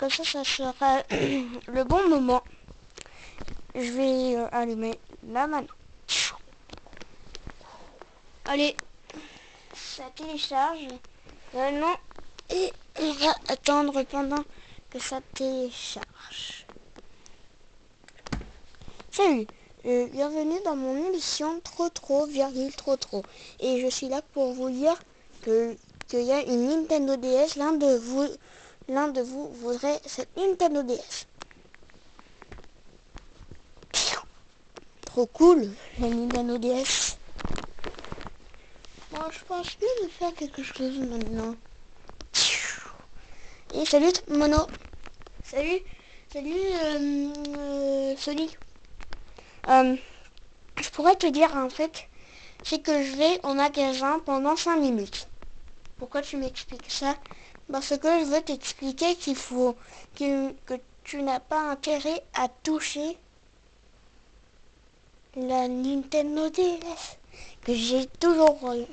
comme ça sera le bon moment. Je vais allumer la manette. Allez, ça télécharge. Maintenant, et on va attendre pendant que ça télécharge. Salut, bienvenue dans mon émission trop, et je suis là pour vous dire qu'il y a une Nintendo DS. L'un de vous voudrait cette Nintendo DS. Trop cool, la Nintendo DS. Moi, je pense mieux de faire quelque chose maintenant. Et salut Mono. Salut Sonic. Je pourrais te dire en fait, c'est que je vais au magasin pendant 5 minutes. Pourquoi tu m'expliques ça? Parce que je veux t'expliquer que tu n'as pas intérêt à toucher la Nintendo DS que j'ai toujours eu.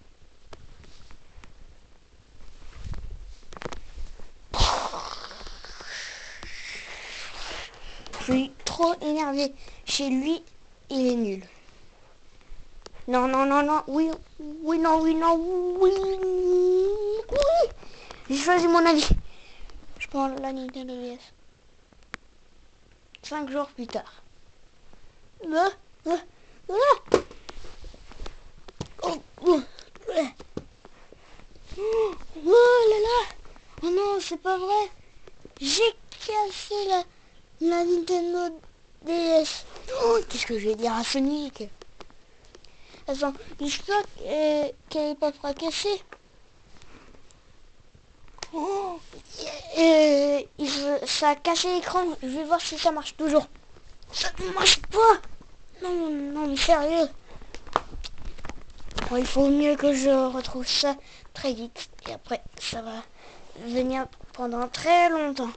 Je suis trop énervé. Chez lui, il est nul. Non, oui, j'ai choisi mon avis. Je prends la Nintendo DS. 5 jours plus tard. Oh là là. Oh non, c'est pas vrai. J'ai cassé la Nintendo DS. Oh, qu'est-ce que je vais dire à Sonic? Attends, j'espère qu'elle n'est pas fracassée. Oh, ça a cassé l'écran. Je vais voir si ça marche toujours. Ça ne marche pas. Non, mais sérieux. Bon, il faut mieux que je retrouve ça très vite. Et après, ça va venir pendant très longtemps.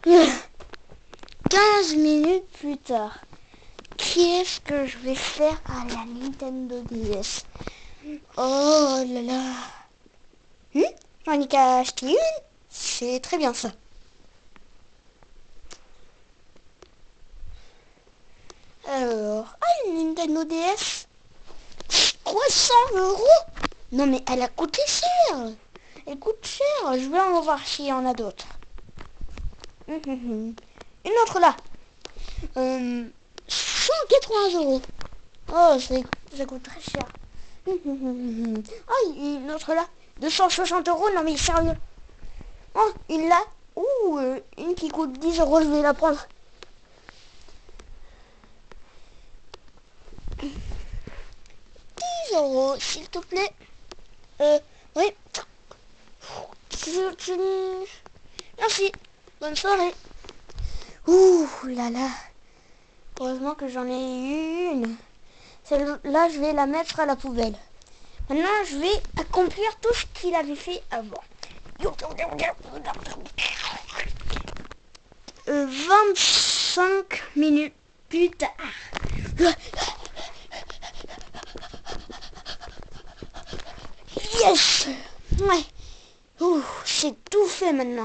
15 minutes plus tard. Qu'est-ce que je vais faire à la Nintendo DS? Oh là là. J'en ai qu'à acheter une. C'est très bien ça. Alors, une Nintendo DS 300 €. Non mais elle a coûté cher. Elle coûte cher. Je vais en voir s'il y en a d'autres. Une autre là. 180 €. Oh, ça coûte très cher. Oh, une autre là. 260 €. Non mais sérieux. Oh, une là. Ouh, une qui coûte 10 €. Je vais la prendre. 10 €, s'il te plaît. Oui. Merci. Bonne soirée. Ouh là là. Heureusement que j'en ai eu une. Celle-là, je vais la mettre à la poubelle. Maintenant, je vais accomplir tout ce qu'il avait fait avant. 25 minutes plus tard. Yes. Ouais. Ouh, c'est tout fait maintenant.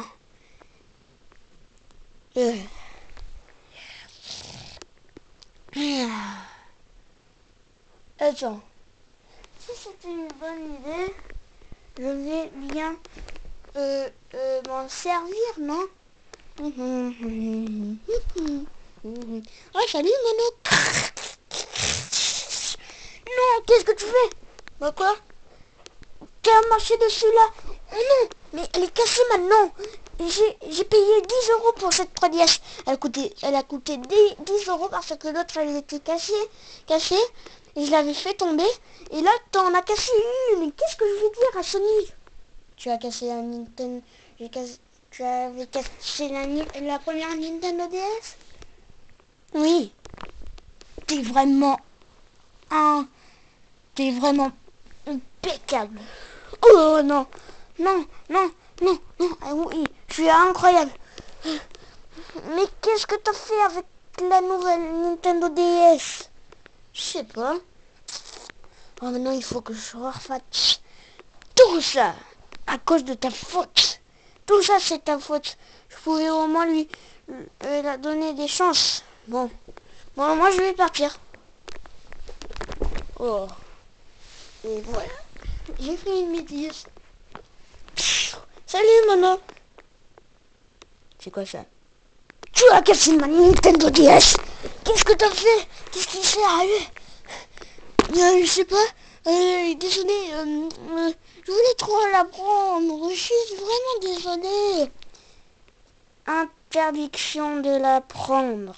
Attends. Si c'était une bonne idée, je vais bien m'en servir, non? Oh, salut, Mono. Non, qu'est-ce que tu fais? Bah quoi? Tu as marché dessus là? Oh non, mais elle est cassée maintenant. J'ai payé 10 € pour cette 3DS. Elle a coûté 10 € parce que l'autre elle était cassée. Et je l'avais fait tomber. Et là, t'en as cassé une. Mais qu'est-ce que je vais dire à Sony? Tu as cassé la Nintendo. Tu avais cassé la première Nintendo DS? Oui. T'es vraiment impeccable. Oh non. Ah oui, je suis incroyable. Mais qu'est-ce que t'as fait avec la nouvelle Nintendo DS? Je sais pas. Oh, maintenant, il faut que je refasse tout ça à cause de ta faute. tout ça c'est ta faute. Je pouvais au moins lui la donner des chances. Bon, moi je vais partir. Oh, et voilà, j'ai fait une bêtise. Salut Mono. C'est quoi ça? Tu as cassé ma Nintendo DS. Qu'est-ce que t'as fait? Qu'est-ce qui s'est arrivé? Je sais pas. Désolé. Je voulais trop la prendre. Je suis vraiment désolé. Interdiction de la prendre.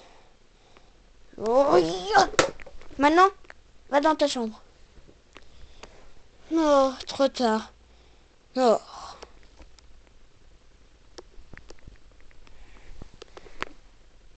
Oh, maintenant, va dans ta chambre. Oh, trop tard. Oh.